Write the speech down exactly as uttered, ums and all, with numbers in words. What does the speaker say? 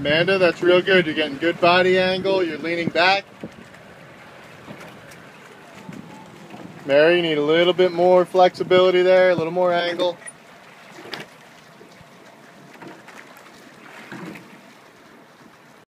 Amanda, that's real good. You're getting good body angle. You're leaning back. Mary, you need a little bit more flexibility there, a little more angle.